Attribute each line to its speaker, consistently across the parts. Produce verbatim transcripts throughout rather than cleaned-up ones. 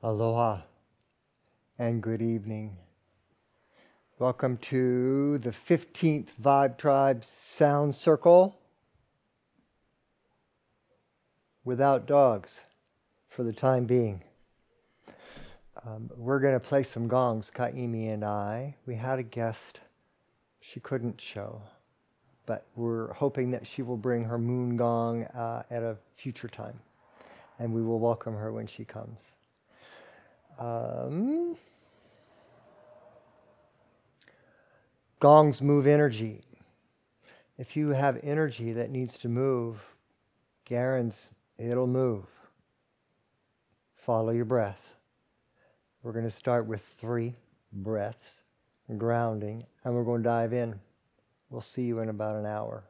Speaker 1: Aloha and good evening. Welcome to the fifteenth VibeTribe Sound Circle without dogs for the time being. Um, we're going to play some gongs, Kaimi and I. We had a guest. She couldn't show, but we're hoping that she will bring her moon gong uh, at a future time, and we will welcome her when she comes. Um, gongs move energy. If you have energy that needs to move, Garen's, it'll move. Follow your breath. We're going to start with three breaths, grounding, and we're going to dive in. We'll see you in about an hour.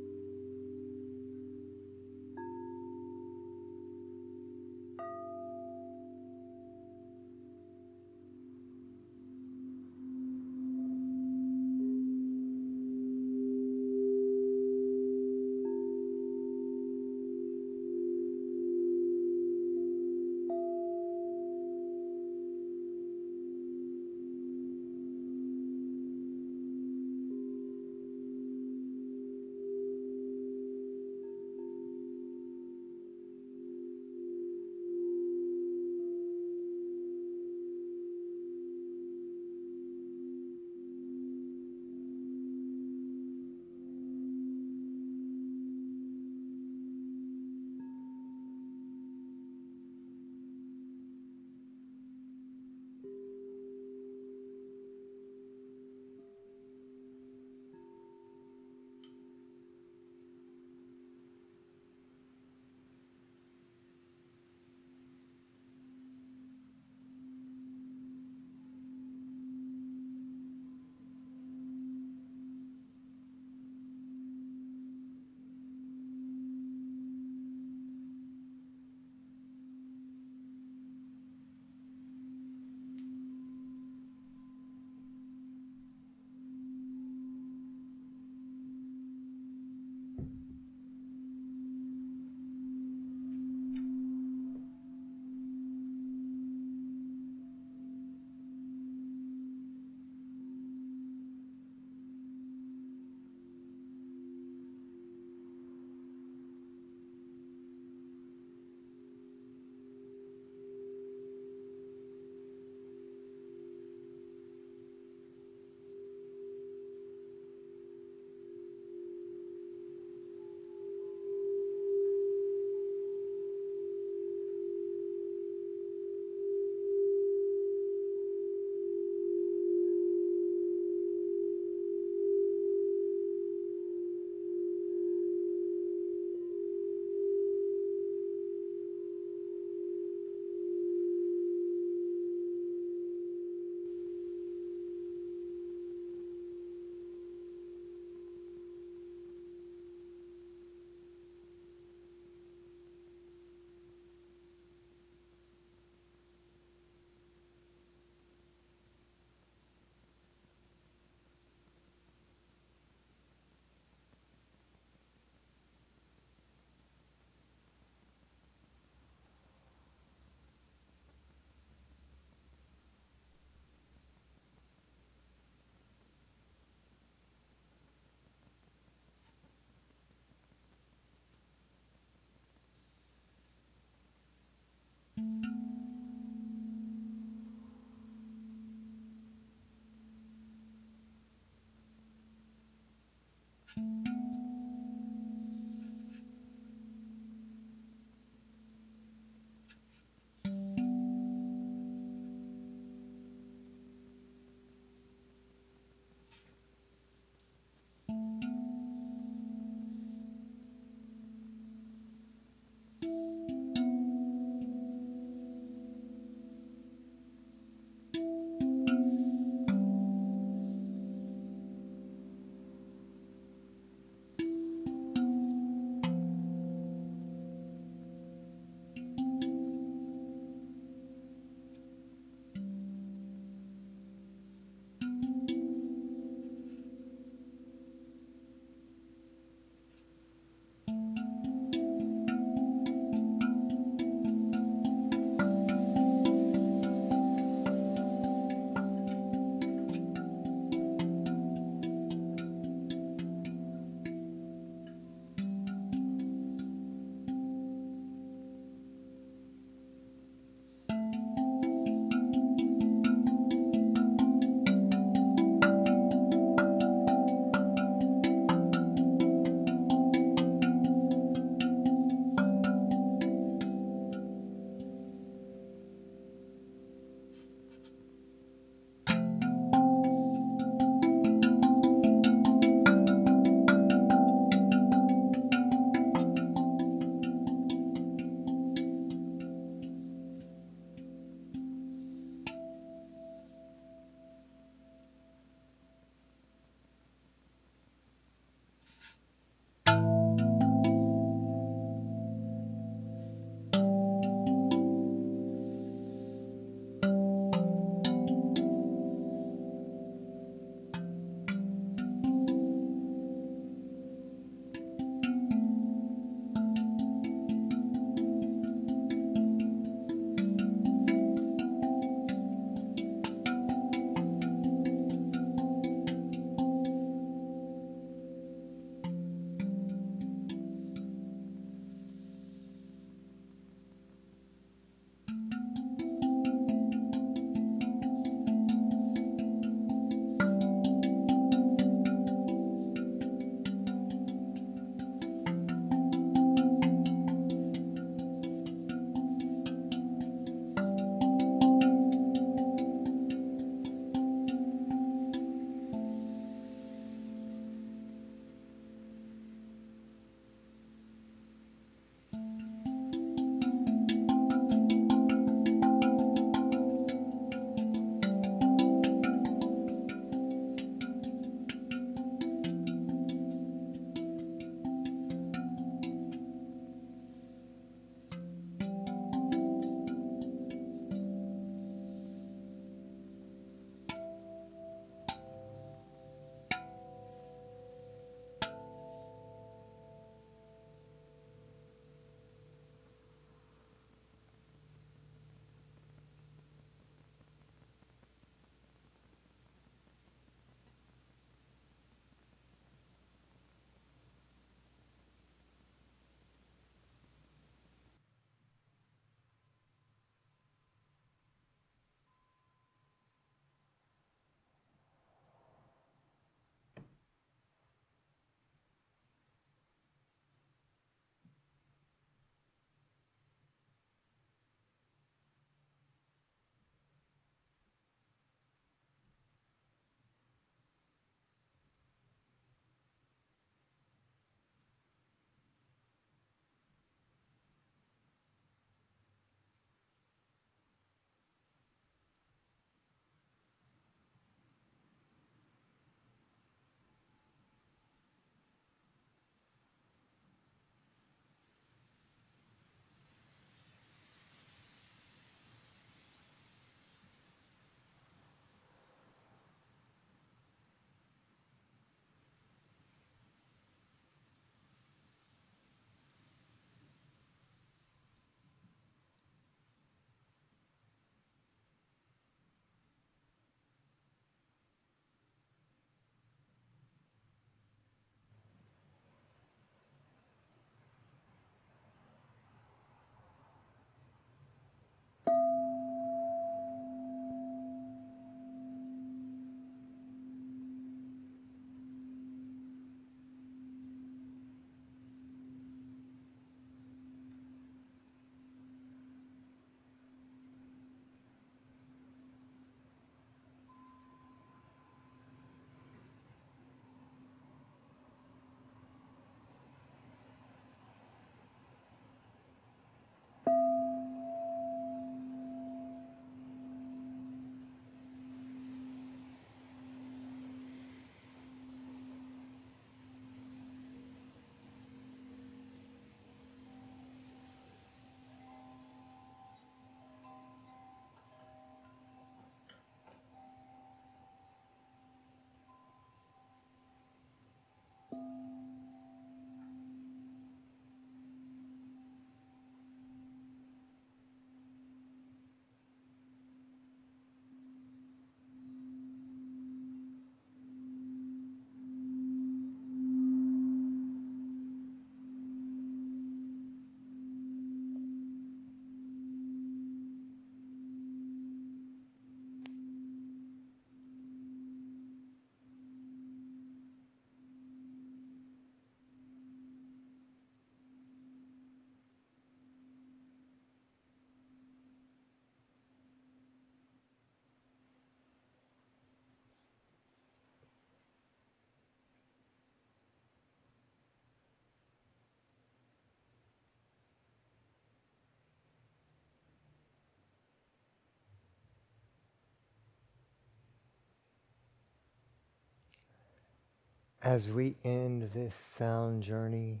Speaker 1: As we end this sound journey,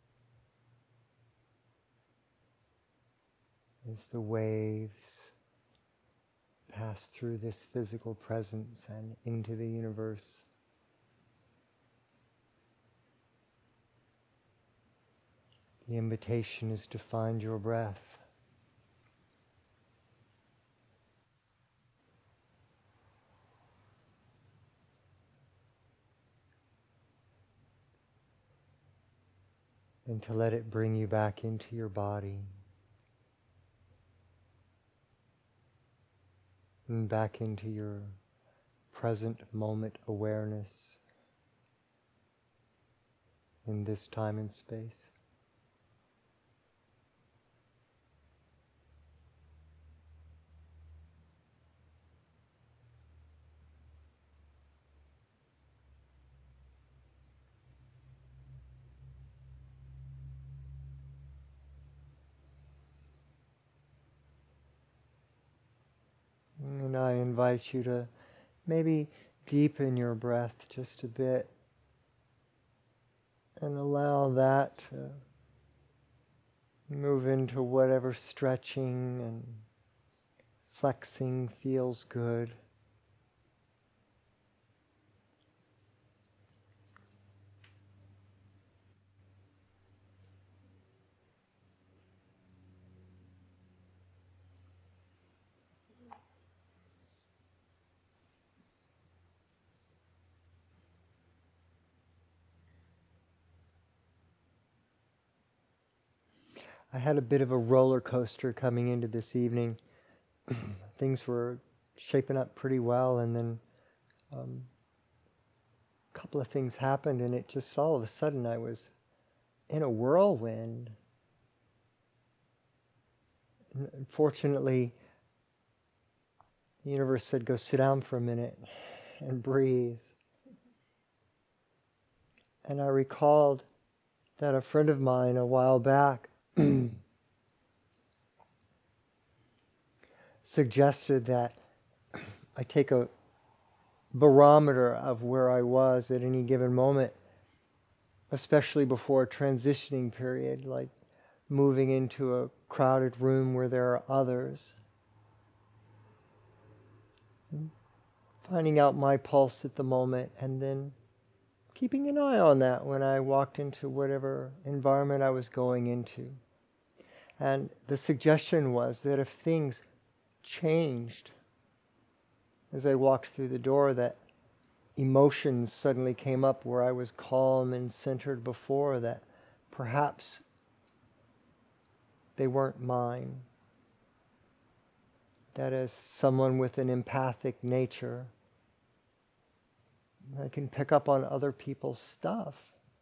Speaker 1: as the waves pass through this physical presence and into the universe, the invitation is to find your breath. And to let it bring you back into your body. And back into your present moment awareness in this time and space. And I invite you to maybe deepen your breath just a bit and allow that to move into whatever stretching and flexing feels good. I had a bit of a roller coaster coming into this evening. Things were shaping up pretty well, and then um, a couple of things happened, and it just all of a sudden I was in a whirlwind. And fortunately, the universe said, go sit down for a minute and breathe. And I recalled that a friend of mine a while back suggested that I take a barometer of where I was at any given moment, especially before a transitioning period, like moving into a crowded room where there are others. Finding out my pulse at the moment and then keeping an eye on that when I walked into whatever environment I was going into. And the suggestion was that if things changed as I walked through the door, that emotions suddenly came up where I was calm and centered before, that perhaps they weren't mine. That as someone with an empathic nature, I can pick up on other people's stuff.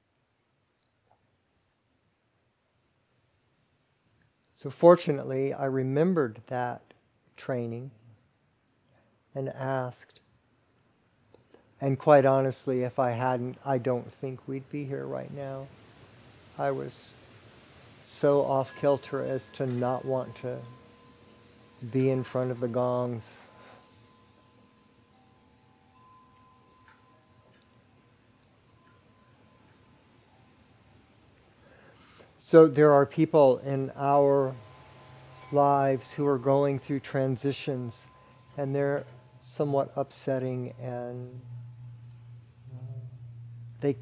Speaker 1: So fortunately, I remembered that training and asked. And quite honestly, if I hadn't, I don't think we'd be here right now. I was so off kilter as to not want to be in front of the gongs. So there are people in our lives who are going through transitions, and they're somewhat upsetting, and they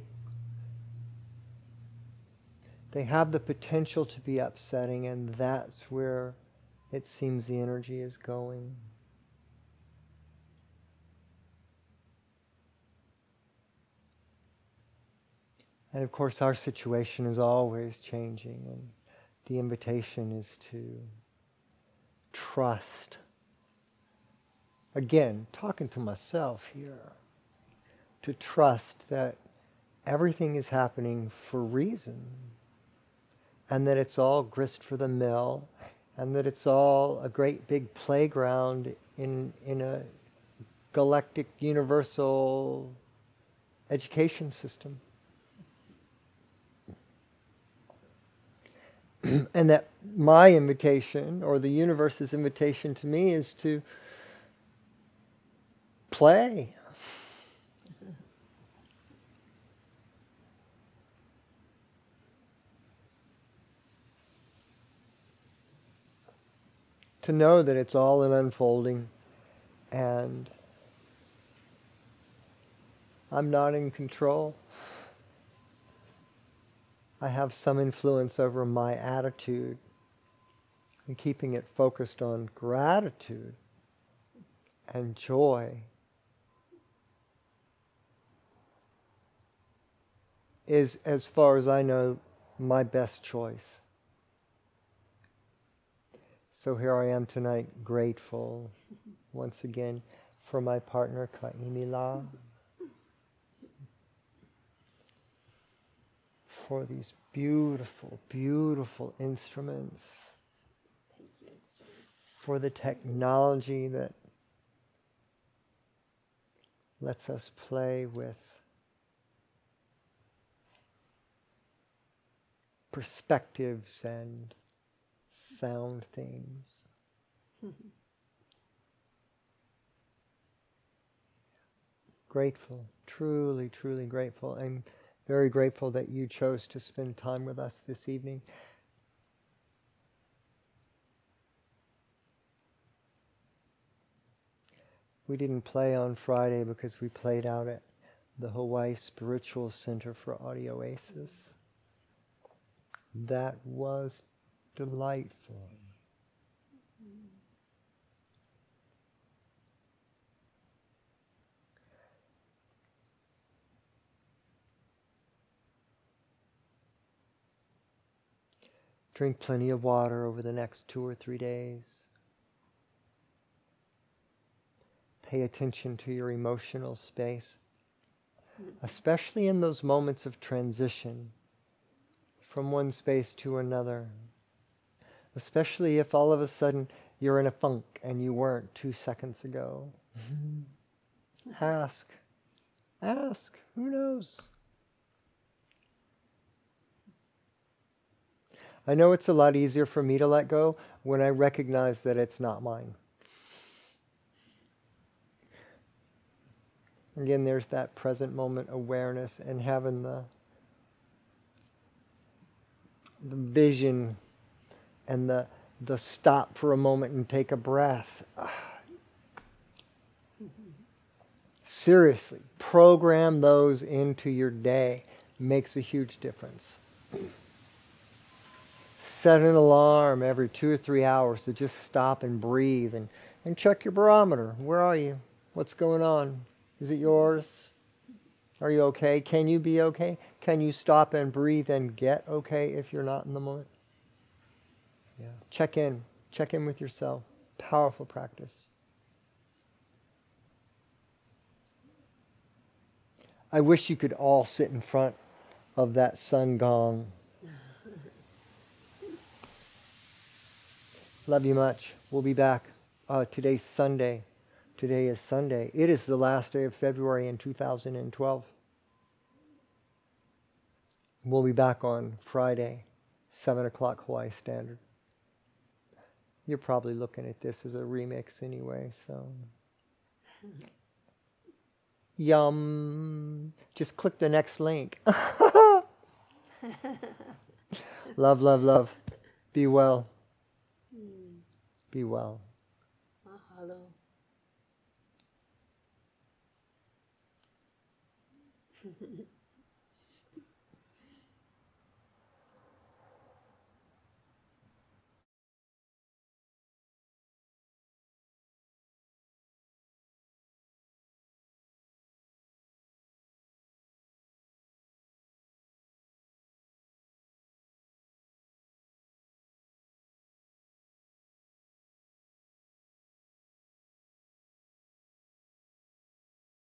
Speaker 1: they have the potential to be upsetting, and that's where it seems the energy is going. And of course, our situation is always changing, and the invitation is to trust. Again, talking to myself here, to trust that everything is happening for a reason, and that it's all grist for the mill, and that it's all a great big playground in, in a galactic universal education system. And that my invitation, or the universe's invitation to me, is to play. to know that it's all an unfolding, and I'm not in control. I have some influence over my attitude, and keeping it focused on gratitude and joy is, as far as I know, my best choice. So here I am tonight, grateful once again for my partner Kaimila, for these beautiful, beautiful instruments, for the technology that lets us play with perspectives and sound things. Grateful, truly, truly grateful. I'm very grateful that you chose to spend time with us this evening. We didn't play on Friday because we played out at the Hawaii Spiritual Center for Audio Aces. That was delightful. Drink plenty of water over the next two or three days. Pay attention to your emotional space, especially in those moments of transition from one space to another. Especially if all of a sudden you're in a funk and you weren't two seconds ago. Ask. Ask. Who knows? I know it's a lot easier for me to let go when I recognize that it's not mine. Again, there's that present moment awareness and having the, the vision and the, the stop for a moment and take a breath. Seriously, program those into your day. Makes a huge difference. Set an alarm every two or three hours to just stop and breathe and, and check your barometer. Where are you? What's going on? Is it yours? Are you okay? Can you be okay? Can you stop and breathe and get okay if you're not in the moment? Yeah. Check in. Check in with yourself. Powerful practice. I wish you could all sit in front of that sun gong. Love you much. We'll be back. Uh, today's Sunday. Today is Sunday. It is the last day of February in two thousand twelve. We'll be back on Friday, seven o'clock Hawaii Standard. You're probably looking at this as a remix anyway, so... Yum! Just click the next link. Love, love, love. Be well. Be well.
Speaker 2: Mahalo.